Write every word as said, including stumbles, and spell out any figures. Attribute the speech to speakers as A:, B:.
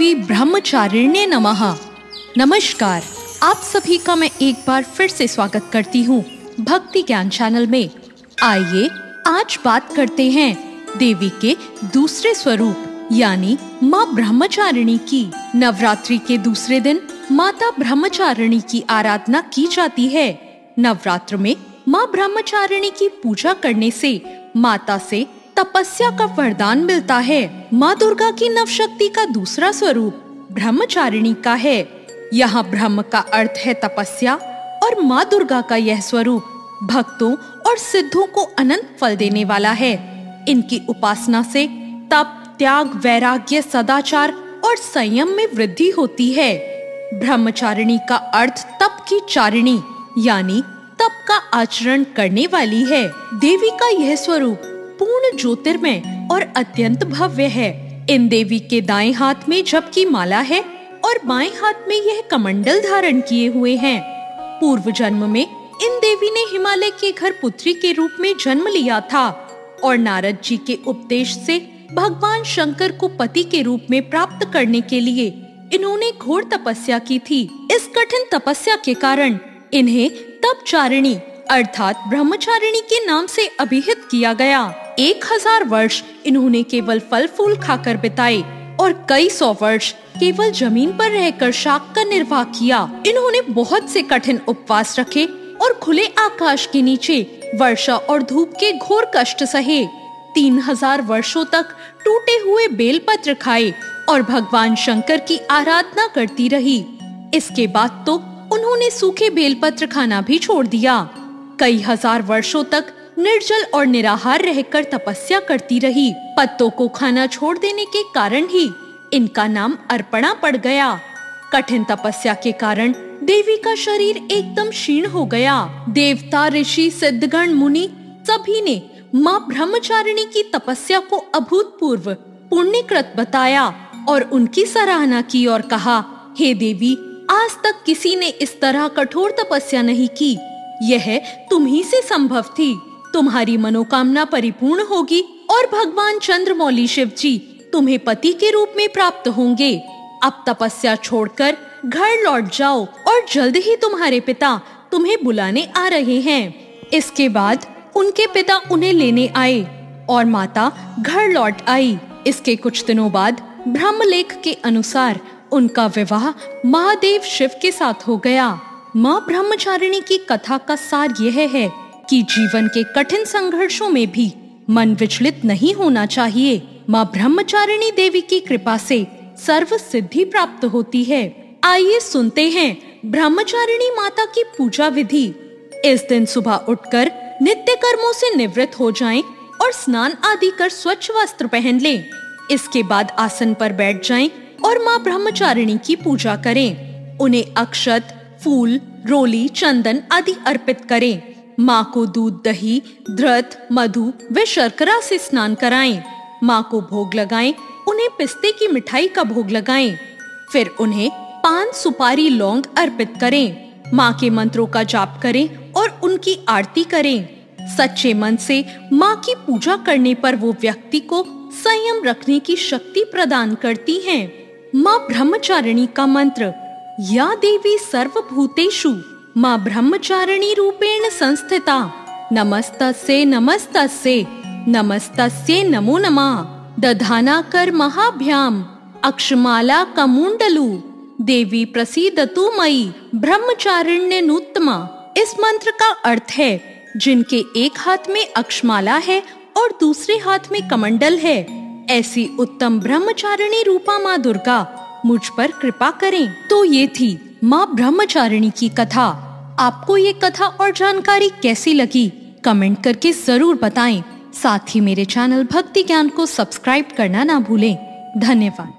A: देवी ब्रह्मचारिण्ये नमः। नमस्कार, आप सभी का मैं एक बार फिर से स्वागत करती हूँ भक्ति ज्ञान चैनल में। आइए आज बात करते हैं देवी के दूसरे स्वरूप यानी माँ ब्रह्मचारिणी की। नवरात्रि के दूसरे दिन माता ब्रह्मचारिणी की आराधना की जाती है। नवरात्र में माँ ब्रह्मचारिणी की पूजा करने से माता से तपस्या का वरदान मिलता है। माँ दुर्गा की नवशक्ति का दूसरा स्वरूप ब्रह्मचारिणी का है। यहाँ ब्रह्म का अर्थ है तपस्या और माँ दुर्गा का यह स्वरूप भक्तों और सिद्धों को अनंत फल देने वाला है। इनकी उपासना से तप, त्याग, वैराग्य, सदाचार और संयम में वृद्धि होती है। ब्रह्मचारिणी का अर्थ तप की चारिणी यानी तप का आचरण करने वाली है। देवी का यह स्वरूप पूर्ण ज्योतिर्मय और अत्यंत भव्य है। इन देवी के दाएं हाथ में जप की माला है और बाएं हाथ में यह कमंडल धारण किए हुए हैं। पूर्व जन्म में इन देवी ने हिमालय के घर पुत्री के रूप में जन्म लिया था और नारद जी के उपदेश से भगवान शंकर को पति के रूप में प्राप्त करने के लिए इन्होंने घोर तपस्या की थी। इस कठिन तपस्या के कारण इन्हें तपचारिणी अर्थात ब्रह्मचारिणी के नाम से अभिहित किया गया। एक हजार वर्ष इन्होंने केवल फल फूल खाकर बिताए और कई सौ वर्ष केवल जमीन पर रहकर शाक का निर्वाह किया। इन्होंने बहुत से कठिन उपवास रखे और खुले आकाश के नीचे वर्षा और धूप के घोर कष्ट सहे। तीन हजार वर्षों तक टूटे हुए बेलपत्र खाए और भगवान शंकर की आराधना करती रही। इसके बाद तो उन्होंने सूखे बेलपत्र खाना भी छोड़ दिया। कई हजार वर्षों तक निर्जल और निराहार रहकर तपस्या करती रही। पत्तों को खाना छोड़ देने के कारण ही इनका नाम अर्पणा पड़ गया। कठिन तपस्या के कारण देवी का शरीर एकदम क्षीण हो गया। देवता, ऋषि, सिद्धगण, मुनि सभी ने माँ ब्रह्मचारिणी की तपस्या को अभूतपूर्व पुण्यकृत बताया और उनकी सराहना की और कहा, हे देवी, आज तक किसी ने इस तरह कठोर तपस्या नहीं की। यह तुम ही से संभव थी। तुम्हारी मनोकामना परिपूर्ण होगी और भगवान चंद्रमौली शिव जी तुम्हें पति के रूप में प्राप्त होंगे। अब तपस्या छोड़कर घर लौट जाओ और जल्द ही तुम्हारे पिता तुम्हें बुलाने आ रहे हैं। इसके बाद उनके पिता उन्हें लेने आए और माता घर लौट आई। इसके कुछ दिनों बाद ब्रह्मलेख के अनुसार उनका विवाह महादेव शिव के साथ हो गया। माँ ब्रह्मचारिणी की कथा का सार यह है कि जीवन के कठिन संघर्षों में भी मन विचलित नहीं होना चाहिए। माँ ब्रह्मचारिणी देवी की कृपा से सर्व सिद्धि प्राप्त होती है। आइए सुनते हैं ब्रह्मचारिणी माता की पूजा विधि। इस दिन सुबह उठकर नित्य कर्मों से निवृत्त हो जाएं और स्नान आदि कर स्वच्छ वस्त्र पहन लें। इसके बाद आसन पर बैठ जाएं और माँ ब्रह्मचारिणी की पूजा करें। उन्हें अक्षत, फूल, रोली, चंदन आदि अर्पित करें। माँ को दूध, दही, घृत, मधु व शर्करा से स्नान कराएं। माँ को भोग लगाएं। उन्हें पिस्ते की मिठाई का भोग लगाएं। फिर उन्हें पान, सुपारी, लौंग अर्पित करें। माँ के मंत्रों का जाप करें और उनकी आरती करें। सच्चे मन से माँ की पूजा करने पर वो व्यक्ति को संयम रखने की शक्ति प्रदान करती हैं। माँ ब्रह्मचारिणी का मंत्र, या देवी सर्वभूतेषु माँ ब्रह्मचारिणी रूपेण संस्थिता, नमस्तस्यै नमस्तस्यै नमस्तस्यै नमो नमः। दधाना कर महाभ्याम अक्षमाला कमुंडलु, देवी प्रसीदतु मयि ब्रह्मचारिण्यनुत्तमा। इस मंत्र का अर्थ है, जिनके एक हाथ में अक्षमाला है और दूसरे हाथ में कमंडल है, ऐसी उत्तम ब्रह्मचारिणी रूपा माँ दुर्गा मुझ पर कृपा करें। तो ये थी माँ ब्रह्मचारिणी की कथा। आपको ये कथा और जानकारी कैसी लगी कमेंट करके जरूर बताएं। साथ ही मेरे चैनल भक्ति ज्ञान को सब्सक्राइब करना ना भूलें। धन्यवाद।